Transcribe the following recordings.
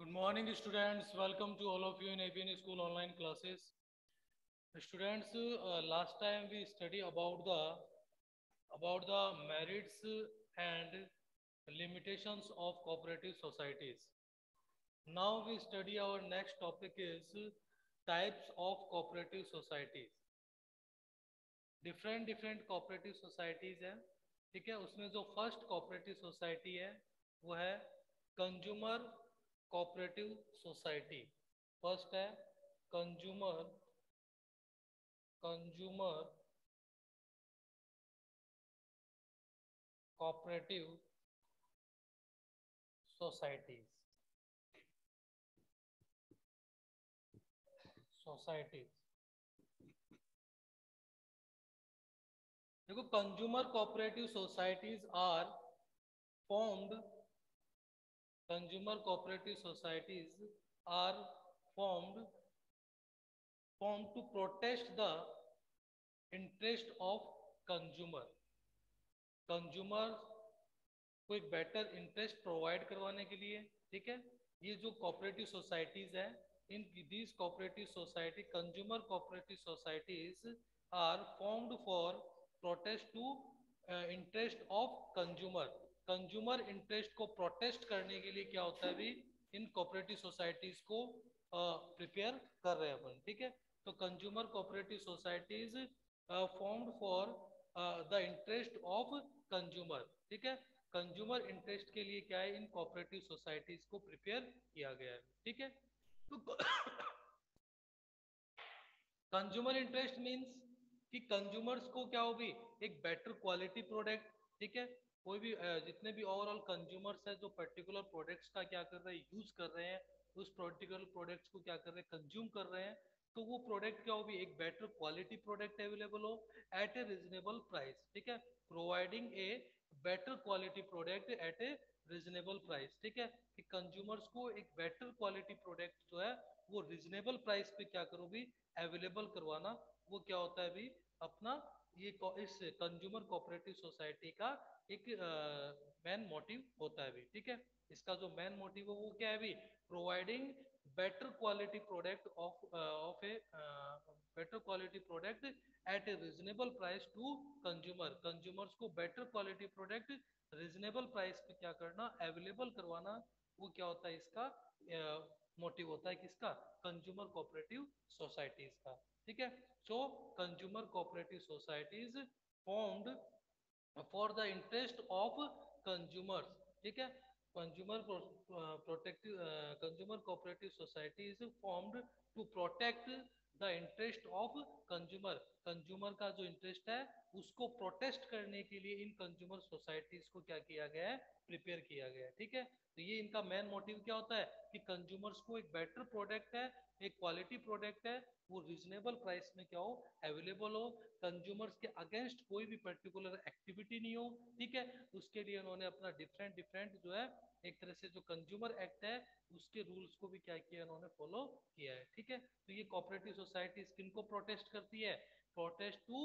Good morning, students. Welcome to all of you in ABN School online classes. Students, last time we study about the merits and limitations of cooperative societies. Now we study our next topic is types of cooperative societies. Different cooperative societies है, ठीक है। उसमें जो first cooperative society है वो है consumer cooperative society. First है consumer consumer cooperative societies societies देखो, consumer cooperative societies are formed consumer cooperative societies are formed to protect the interest of consumer को एक बेटर इंटरेस्ट प्रोवाइड करवाने के लिए, ठीक है। ये जो कोऑपरेटिव सोसाइटीज है, in these cooperative society consumer cooperative societies are formed for protest to interest of consumer interest को प्रोटेस्ट करने के लिए क्या होता है, भी इन कोऑपरेटिव सोसाइटीज को प्रिपेयर कर रहे हैं अपन, ठीक है। तो consumer cooperative societies formed for the interest of consumer, ठीक है। कंज्यूमर इंटरेस्ट के लिए क्या है, इन कोऑपरेटिव सोसाइटीज को प्रिपेयर किया गया है, ठीक है। तो कंज्यूमर इंटरेस्ट मींस कि कंज्यूमर्स को क्या हो भी एक बेटर क्वालिटी प्रोडक्ट, ठीक है। कोई भी जितने भी ओवरऑल कंज्यूमर्स है जो पर्टिकुलर प्रोडक्ट्स का क्या कर रहे हैं, यूज कर रहे हैं, उस पर्टिकुलर प्रोडक्ट्स को क्या कर रहे हैं, कंज्यूम कर रहे हैं, तो वो प्रोडक्ट क्या हो भी एक बेटर क्वालिटी प्रोडक्ट अवेलेबल हो एट ए रीजनेबल प्राइस, ठीक है। Providing a better quality product at a reasonable price, ठीक है। कि कंज्यूमर्स को एक बेटर क्वालिटी प्रोडक्ट जो है वो रीजनेबल प्राइस पे क्या करो भी अवेलेबल करवाना, वो क्या होता है भी अपना ये इस कंज्यूमर कोऑपरेटिव सोसाइटी का एक मेन मोटिव होता है भी, ठीक है। इसका जो मेन मोटिव है वो क्या है भी providing better quality product of a better quality product at a reasonable price to consumers को better quality product reasonable price पे क्या करना अवेलेबल करवाना, वो क्या होता है इसका मोटिव होता है किसका, कंज्यूमर कोऑपरेटिव सोसाइटीज का, ठीक है। So consumer cooperative societies formed for the interest of consumers, ठीक है। Consumer protective consumer cooperative society is formed to protect the interest of consumer का जो इंटरेस्ट है उसको प्रोटेस्ट करने के लिए इन कंज्यूमर सोसाइटीज को क्या किया गया है, प्रिपेयर किया गया है, ठीक है। तो ये इनका मेन मोटिव क्या होता है कि कंज्यूमर्स को एक बेटर प्रोडक्ट है, एक क्वालिटी प्रोडक्ट है, वो रीजनेबल प्राइस में क्या हो अवेलेबल हो, कंज्यूमर्स के अगेंस्ट कोई भी पर्टिकुलर एक्टिविटी नहीं हो, ठीक है। उसके लिए उन्होंने अपना डिफरेंट डिफरेंट जो है एक तरह से जो कंज्यूमर एक्ट है उसके रूल्स को भी क्या किया उन्होंने फॉलो किया है, ठीक है। तो ये कोऑपरेटिव सोसाइटी किनको प्रोटेस्ट करती है, प्रोटेस्ट टू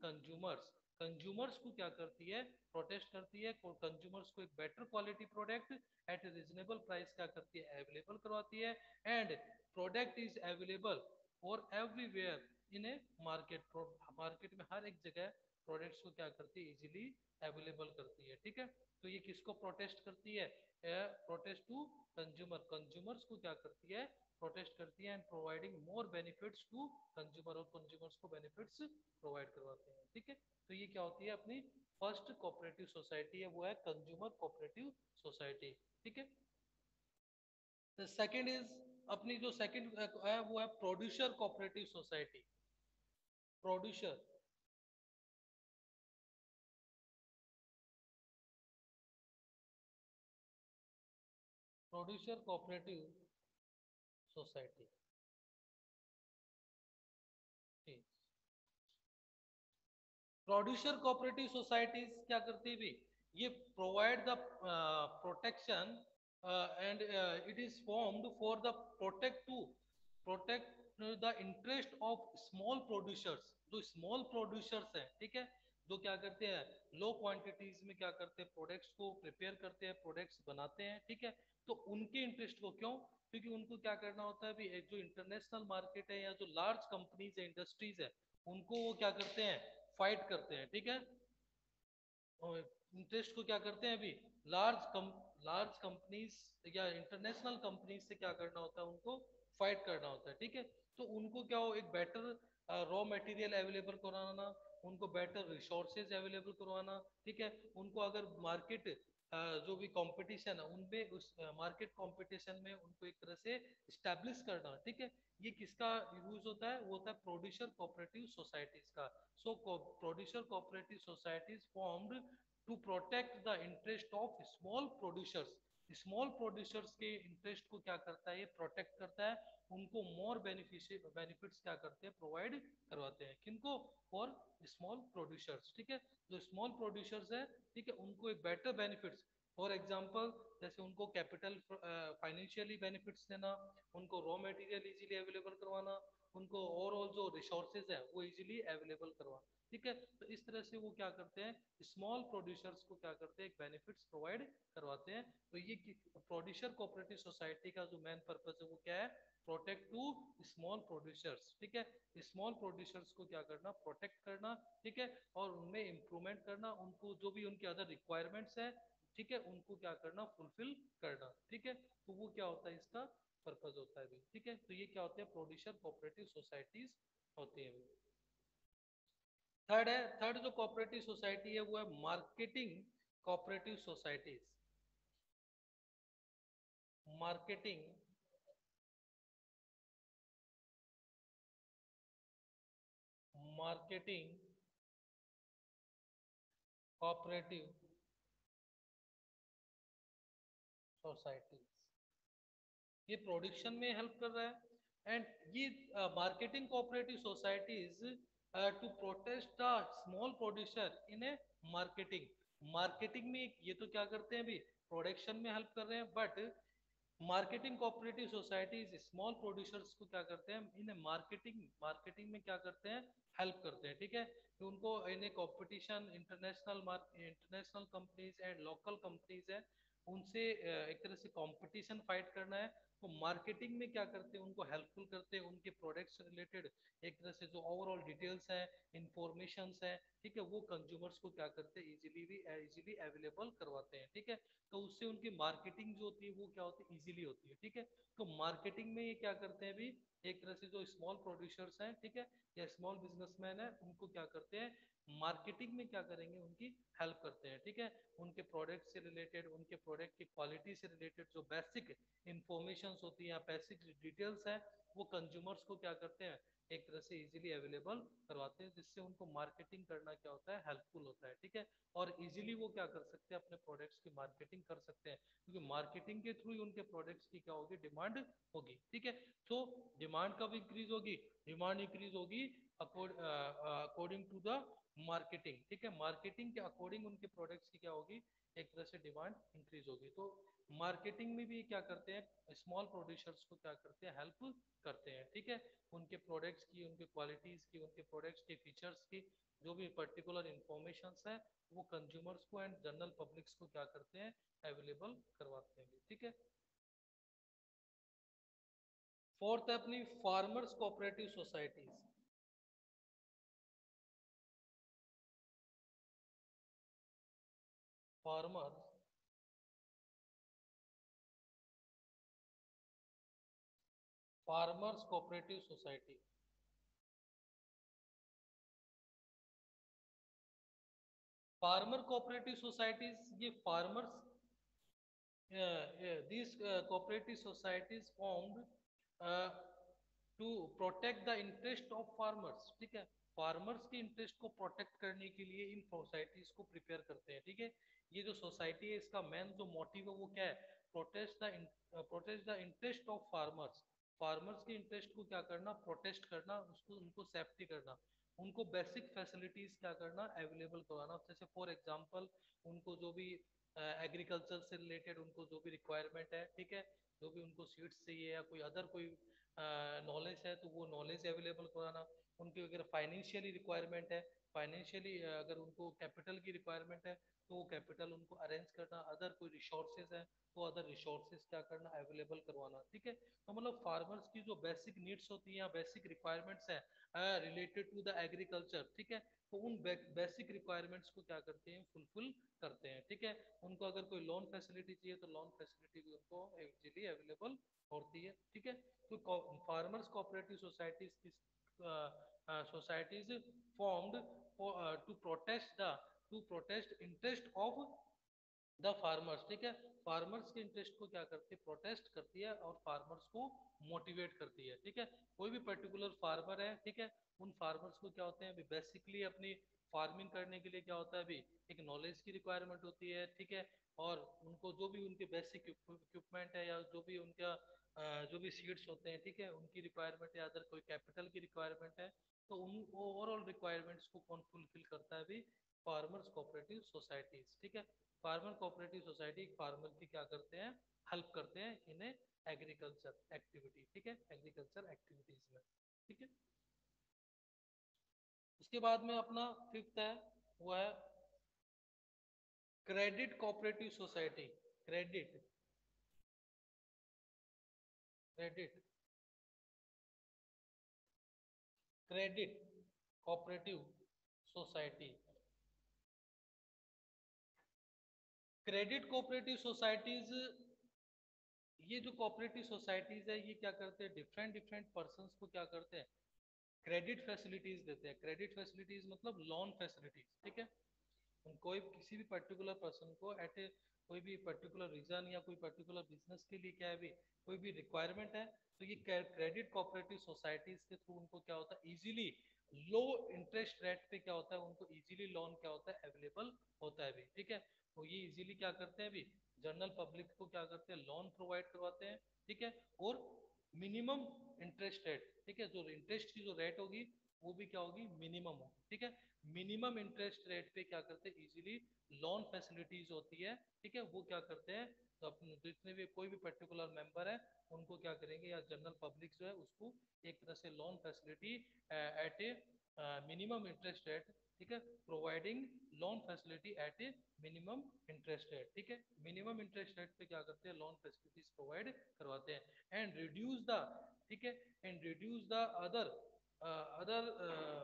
कंज्यूमर्स को क्या करती है, प्रोटेस्ट करती है, कंज्यूमर्स को एक better quality product at reasonable price क्या करती है अवेलेबल करवाती है, and product is available for everywhere in a market में हर एक जगह प्रोडक्ट्स को क्या करती है इजीली अवेलेबल करती है, ठीक है। तो ये किसको प्रोटेस्ट करती है, प्रोटेस्ट टू कंज्यूमर्स को क्या करती है प्रोटेस्ट करती है, and providing more benefits to consumer, और कंज्यूमर्स को बेनिफिट्स प्रोवाइड करवाते हैं, ठीक है। तो ये क्या होती है अपनी फर्स्ट कोऑपरेटिव सोसाइटी है वो है कंज्यूमर कोऑपरेटिव सोसाइटी, ठीक है। सेकंड इज अपनी जो सेकंड है वो है producer cooperative society. Producer producer cooperative society, ठीक। प्रोड्यूसर कोऑपरेटिव सोसाइटीज क्या करती है भी ये provide the protection and it is formed for the protect the interest of small producers, जो स्मॉल प्रोड्यूसर्स हैं, ठीक है। जो क्या करते हैं लो क्वांटिटीज में क्या करते हैं प्रोडक्ट्स को प्रिपेयर करते हैं, प्रोडक्ट्स बनाते हैं, ठीक है। तो उनके इंटरेस्ट को क्यों, क्योंकि उनको क्या करना होता है अभी जो इंटरनेशनल मार्केट है या जो लार्ज कंपनीज है इंडस्ट्रीज है उनको वो क्या करते हैं फाइट करते हैं, ठीक है। इंटरेस्ट को क्या करते हैं अभी लार्ज कंपनीज या इंटरनेशनल कंपनीज से क्या करना होता है उनको फाइट करना होता है, ठीक है। तो उनको क्या हो एक बेटर रॉ मटेरियल अवेलेबल कराना, उनको बेटर रिसोर्सेज अवेलेबल करवाना, ठीक है। उनको अगर मार्केट जो भी कंपटीशन है उनमें उस मार्केट कंपटीशन में उनको एक तरह से स्टैब्लिश करना, ठीक है। ये किसका यूज होता है, वो होता है प्रोड्यूसर कोऑपरेटिव सोसाइटीज का। So producer cooperative societies formed to protect the interest of small producers. Small producers के इंटरेस्ट को क्या करता है ये प्रोटेक्ट करता है, उनको मोर बेनिफिट्स क्या करते हैं प्रोवाइड करवाते हैं, किनको फॉर स्मॉल प्रोड्यूसर्स, ठीक है। जो स्मॉल प्रोड्यूसर्स है, ठीक है, उनको एक बेटर बेनिफिट्स, फॉर एग्जांपल जैसे उनको कैपिटल फाइनेंशियली बेनिफिट्स देना, उनको रॉ मटेरियल इजीली अवेलेबल करवाना, उनको ओवरऑल जो रिसोर्सेज है वो इजीली अवेलेबल करवाना, ठीक है। तो इस तरह से वो क्या करते हैं स्मॉल प्रोड्यूसर्स को क्या करते हैं एक बेनिफिट्स प्रोवाइड करवाते हैं। तो ये प्रोड्यूसर कोऑपरेटिव सोसाइटी का जो मेन पर्पस है वो क्या है, प्रोटेक्ट टू स्मॉल प्रोड्यूसर्स, ठीक है। स्मॉल प्रोड्यूसर्स को क्या करना प्रोटेक्ट करना, ठीक है, और उनमें इंप्रूवमेंट करना, उनको जो भी उनके अदर रिक्वायरमेंट्स है, ठीक है, उनको क्या करना फुलफिल करना, ठीक है। तो वो क्या होता है इसका पर्पज होता है भी, ठीक है। तो ये क्या होते हैं प्रोड्यूसर कोऑपरेटिव सोसाइटीज होती है। थर्ड है, थर्ड जो कोऑपरेटिव सोसाइटी है वो है marketing cooperative societies. Marketing marketing cooperative societies, ये प्रोडक्शन में हेल्प कर रहा है। एंड ये marketing cooperative societies to protest the small producer in a marketing. Marketing में ये तो क्या करते हैं अभी प्रोडक्शन में हेल्प कर रहे हैं, but marketing cooperative societies small producers को क्या करते हैं इन्हें मार्केटिंग मार्केटिंग में क्या करते हैं हेल्प करते हैं, ठीक है। तो उनको इन्हें competition international companies and local companies है उनसे एक तरह से कंपटीशन फाइट करना है। तो मार्केटिंग में क्या करते हैं उनको हेल्पफुल करते हैं, उनके प्रोडक्ट्स से रिलेटेड एक तरह से जो ओवरऑल डिटेल्स है इंफॉर्मेशन है, ठीक है, वो कंज्यूमर्स को क्या करते हैं इजीली अवेलेबल करवाते हैं, ठीक है। तो उससे उनकी मार्केटिंग जो होती है वो क्या होती है इजीली होती है, ठीक है। तो मार्केटिंग में ये क्या करते हैं अभी एक तरह से जो स्मॉल प्रोड्यूसर्स हैं, ठीक है, या स्मॉल बिजनेसमैन है उनको क्या करते हैं मार्केटिंग में क्या करेंगे उनकी हेल्प करते हैं, ठीक है। उनके प्रोडक्ट से रिलेटेड उनके प्रोडक्ट की क्वालिटी से रिलेटेड जो बेसिक इंफॉर्मेशन होती है या बेसिक डिटेल्स है वो कंज्यूमर्स को क्या करते हैं एक तरह से इजीली अवेलेबल करवाते हैं, जिससे उनको मार्केटिंग करना क्या होता है हेल्पफुल होता है, ठीक है। और इजीली वो क्या कर सकते हैं अपने प्रोडक्ट्स की मार्केटिंग कर सकते हैं, क्योंकि मार्केटिंग के थ्रू ही उनके प्रोडक्ट्स की क्या होगी डिमांड होगी, ठीक है। तो डिमांड कब इंक्रीज होगी, डिमांड इंक्रीज होगी अकॉर्डिंग टू द मार्केटिंग, ठीक है। मार्केटिंग के अकॉर्डिंग उनके प्रोडक्ट्स की क्या होगी एक तरह से डिमांड इंक्रीज होगी। तो मार्केटिंग में भी क्या करते हैं स्मॉल प्रोड्यूसर्स को क्या करते हैं हेल्प करते हैं, ठीक है। उनके प्रोडक्ट्स की उनके क्वालिटीज की उनके प्रोडक्ट्स के फीचर्स की जो भी पर्टिकुलर इंफॉर्मेशन है वो कंज्यूमर्स को एंड जनरल पब्लिक्स को क्या करते हैं अवेलेबल करवाते हैं, ठीक है। फोर्थ है अपनी farmers cooperative societies. Farmers farmers cooperative society. Farmer cooperative societies, ये farmers these cooperative societies formed to protect the interest of farmers, ठीक है। फार्मर्स के इंटरेस्ट को प्रोटेक्ट करने के लिए इन सोसाइटीज को प्रिपेयर करते हैं, ठीक है। ये जो सोसाइटी है इसका मेन जो मोटिव है वो क्या है protest the interest of farmers. Farmers के इंटरेस्ट को क्या करना प्रोटेस्ट करना, उसको उनको सेफ्टी करना, उनको बेसिक फैसिलिटीज क्या करना अवेलेबल करवाना, जैसे फॉर एग्जांपल उनको जो भी एग्रीकल्चर से रिलेटेड उनको जो भी रिक्वायरमेंट है, ठीक है, जो भी उनको सीड्स चाहिए या कोई अदर कोई नॉलेज है तो वो नॉलेज अवेलेबल कराना, उनकी अगर फाइनेंशियली रिक्वायरमेंट है, फाइनेंशियली अगर उनको कैपिटल की रिक्वायरमेंट है तो वो कैपिटल उनको अरेंज करना, अदर कोई रिसोर्सेज है तो अदर रिसोर्सेज क्या करना, अवेलेबल करवाना, ठीक है। तो मतलब फार्मर्स की जो बेसिक नीड्स होती हैं या बेसिक रिक्वायरमेंट्स हैं रिलेटेड टू द एग्रीकल्चर, ठीक है, तो उन बेसिक रिक्वायरमेंट्स को क्या करते हैं, फुलफिल करते हैं, ठीक है। उनको अगर कोई लोन फैसिलिटी चाहिए तो लोन फैसिलिटी भी उनको इजीली अवेलेबल होती है, ठीक है। तो फार्मर्स कोऑपरेटिव सोसाइटीज की societies formed for to protest interest of the farmers, ठीक है। फार्मर्स के इंटरेस्ट को क्या करती है, प्रोटेस्ट करती है और फार्मर्स को मोटिवेट करती है, ठीक है। कोई भी पर्टिकुलर फार्मर है, ठीक है, उन फार्मर्स को क्या होते हैं अभी बेसिकली अपनी फार्मिंग करने के लिए क्या होता है अभी एक नॉलेज की रिक्वायरमेंट होती है, ठीक है। और उनको जो भी उनके बेसिक इक्विपमेंट है या जो भी उनका जो भी सीड्स होते हैं, ठीक है, उनकी रिक्वायरमेंट या अदर कोई कैपिटल की रिक्वायरमेंट है, तो उन ओवरऑल रिक्वायरमेंट्स को कौन फुलफिल करता है अभी, फार्मर्स कोऑपरेटिव सोसाइटीज, ठीक है। फार्मर कोऑपरेटिव सोसाइटी फार्मर की क्या करते हैं, हेल्प करते हैं इन एग्रीकल्चर एक्टिविटी, ठीक है, एग्रीकल्चर एक्टिविटीज में, ठीक है। उसके बाद में अपना फिफ्थ है वो है credit cooperative society. Credit credit credit cooperative society. Credit cooperative societies, ये जो कोऑपरेटिव सोसाइटीज है ये क्या करते हैं, डिफरेंट डिफरेंट पर्संस को क्या करते हैं, क्रेडिट फैसिलिटीज देते हैं। क्रेडिट फैसिलिटीज मतलब लोन फैसिलिटीज, ठीक है। कोई किसी भी पर्टिकुलर पर्सन को एट ए कोई भी पर्टिकुलर रीजन या कोई पर्टिकुलर बिजनेस के लिए क्या है भी कोई भी रिक्वायरमेंट है, तो ये क्रेडिट कोऑपरेटिव सोसाइटीज के थ्रू उनको क्या होता है इजीली लो इंटरेस्ट रेट पे क्या होता है उनको इजीली लोन क्या होता है अवेलेबल होता है भी, ठीक है। तो ये इजीली क्या करते हैं अभी जनरल पब्लिक को क्या करते हैं लोन प्रोवाइड करवाते हैं, ठीक है। और मिनिमम इंटरेस्ट रेट, ठीक है, जो इंटरेस्ट की जो रेट होगी वो भी क्या होगी मिनिमम होगी, ठीक है। मिनिमम इंटरेस्ट रेट पे क्या करते हैं इजीली लोन फैसिलिटीज होती है, ठीक है। वो क्या करते हैं तो अपने जितने भी कोई भी पर्टिकुलर मेंबर है उनको क्या करेंगे या जनरल पब्लिक जो है उसको एक तरह से loan facility at a minimum interest rate, ठीक है, providing loan facility at a minimum interest rate, ठीक है। मिनिमम इंटरेस्ट रेट पे क्या करते हैं लोन फैसिलिटीज प्रोवाइड करवाते हैं एंड रिड्यूस द, ठीक है, and reduce the other other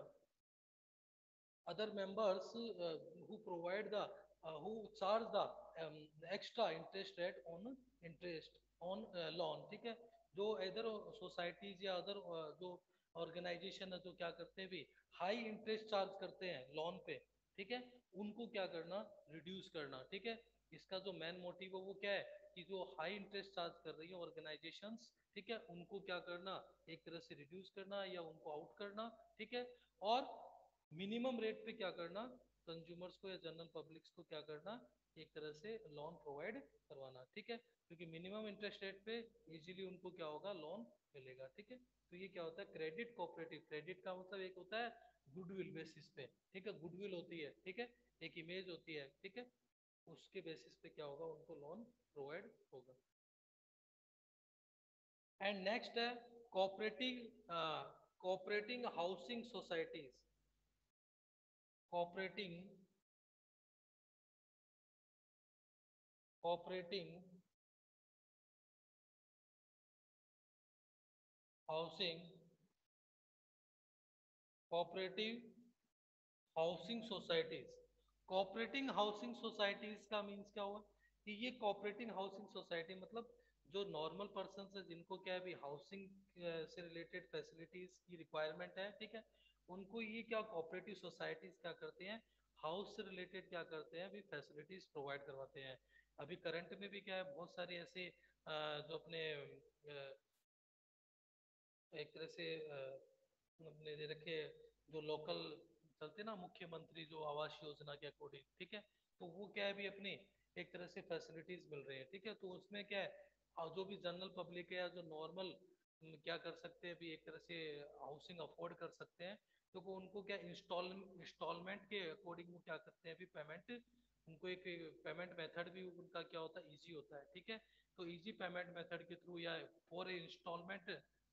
other members who provide the who charge the extra interest rate on interest on loan, ठीक है। जो इधर सोसाइटीज या अदर जो ऑर्गेनाइजेशन है जो क्या करते हैं भी हाई इंटरेस्ट चार्ज करते हैं लोन पे, ठीक है, उनको क्या करना रिड्यूस करना, ठीक है। इसका जो मेन मोटिव है वो क्या है कि जो हाई इंटरेस्ट चार्ज कर रही है ऑर्गेनाइजेशंस, ठीक है, उनको क्या करना एक तरह से रिड्यूस करना या उनको आउट करना, ठीक है। और मिनिमम रेट पे क्या करना कंज्यूमर्स को या जनरल पब्लिक्स को क्या करना एक तरह से लोन प्रोवाइड करवाना, ठीक है। क्योंकि मिनिमम इंटरेस्ट रेट पे इजीली उनको क्या होगा लोन मिलेगा, ठीक है। तो ये क्या होता है क्रेडिट कोऑपरेटिव, क्रेडिट का मतलब एक होता है गुडविल बेसिस पे, ठीक है, गुडविल होती है, ठीक है, एक इमेज होती है, ठीक है, उसके बेसिस पे क्या होगा उनको लोन प्रोवाइड होगा। एंड नेक्स्ट है cooperative cooperating housing societies. Cooperating cooperating housing cooperative housing societies. Cooperating housing societies का मीन्स क्या हुआ कि ये कोऑपरेटिंग हाउसिंग सोसाइटी मतलब जो नॉर्मल पर्सन है जिनको क्या है भी हाउसिंग से रिलेटेड फैसिलिटीज की रिक्वायरमेंट है, ठीक है, उनको ये क्या कोऑपरेटिव सोसाइटीज क्या करते हैं हाउस से रिलेटेड क्या करते हैं अभी फैसिलिटीज प्रोवाइड करवाते हैं। अभी करंट में भी क्या है बहुत सारे ऐसे जो अपने एक तरह से अपने दे रखे जो लोकल चलते ना मुख्यमंत्री जो आवास योजना के अकॉर्डिंग, ठीक है, तो वो क्या है भी अपनी एक तरह से फैसिलिटीज मिल रही है, ठीक है। तो उसमें क्या है जो भी जनरल पब्लिक है या जो नॉर्मल क्या कर सकते हैं अभी एक तरह से हाउसिंग अफोर्ड कर सकते हैं, तो वो उनको क्या इंस्टॉलमेंट के अकॉर्डिंग वो क्या करते हैं अभी पेमेंट, उनको एक पेमेंट मेथड भी उनका क्या होता है इजी होता है, ठीक है। तो इजी पेमेंट मेथड के थ्रू या फॉर इंस्टॉलमेंट,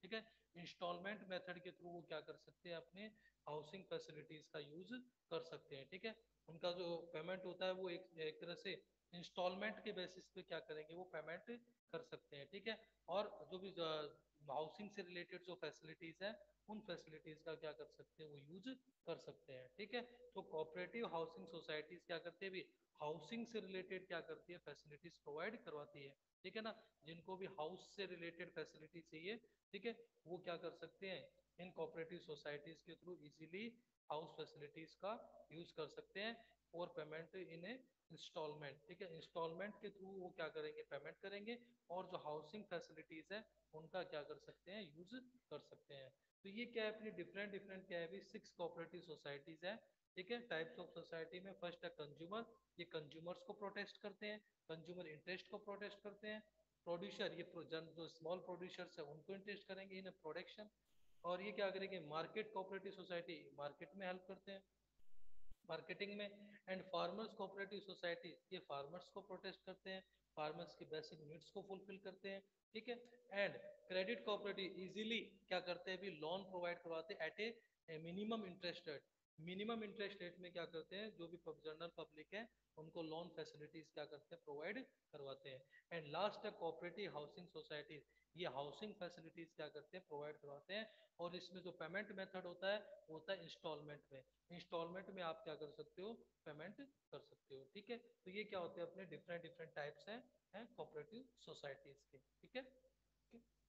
ठीक है। इंस्टॉलमेंट मेथड के थ्रू वो क्या कर सकते हैं, अपने हाउसिंग फैसिलिटीज का यूज कर सकते हैं। ठीक है, उनका जो पेमेंट होता है वो एक तरह से इंस्टॉलमेंट के बेसिस पे क्या करेंगे, वो पेमेंट कर सकते हैं। ठीक है, और जो भी हाउसिंग से रिलेटेड जो फैसिलिटीज है, उन फैसिलिटीज का क्या कर सकते हैं, वो यूज कर सकते हैं। ठीक है, तो कोऑपरेटिव हाउसिंग सोसाइटीज क्या करते हैं भी, हाउसिंग से रिलेटेड क्या करती है, फैसिलिटीज प्रोवाइड करवाती है। ठीक है ना, जिनको भी हाउस से रिलेटेड फैसिलिटी चाहिए, ठीक है, वो क्या कर सकते हैं, इन कोऑपरेटिव सोसाइटीज के थ्रू इजीली हाउस फैसिलिटीज का यूज कर सकते हैं और पेमेंट इन इंस्टॉलमेंट। ठीक है, इंस्टॉलमेंट के थ्रू वो क्या करेंगे, पेमेंट करेंगे और जो हाउसिंग फैसिलिटीज है उनका क्या कर सकते हैं, यूज कर सकते हैं। तो ये क्या है, अपनी डिफरेंट डिफरेंट क्या है भी, 6 कोऑपरेटिव सोसाइटीज है। ठीक है, टाइप्स ऑफ सोसाइटी में फर्स्ट है कंज्यूमर, ये कंज्यूमर्स को प्रोटेस्ट करते हैं, कंज्यूमर इंटरेस्ट को प्रोटेस्ट करते हैं। प्रोड्यूसर, ये जो स्मॉल प्रोड्यूसर्स है उनको इंटरेस्ट करेंगे इन प्रोडक्शन। और ये क्या करेंगे, मार्केट कोऑपरेटिव सोसाइटी, मार्केट में हेल्प करते हैं, मार्केटिंग में। एंड फार्मर्स कोऑपरेटिव सोसाइटी, ये फार्मर्स को प्रोटेस्ट करते हैं, फार्मर्स की बेसिक नीड्स को फुलफिल करते हैं। ठीक है, एंड क्रेडिट कोऑपरेटिव इजीली क्या करते हैं भी, लोन प्रोवाइड करवाते हैं at a minimum interest rate. Minimum interest rate में क्या करते हैं, जो भी जनरल पब्लिक है उनको लोन फैसिलिटीज क्या करते हैं, प्रोवाइड करवाते हैं। एंड लास्ट है कोऑपरेटिव हाउसिंग सोसाइटी, ये हाउसिंग फैसिलिटीज क्या करते हैं, प्रोवाइड करवाते हैं। और इसमें जो पेमेंट मेथड होता है वो होता है इंस्टॉलमेंट में। इंस्टॉलमेंट में आप क्या कर सकते हो, पेमेंट कर सकते हो। ठीक है, तो ये क्या होते हैं, अपने डिफरेंट डिफरेंट टाइप्स हैं कोऑपरेटिव सोसाइटीज के। ठीक है।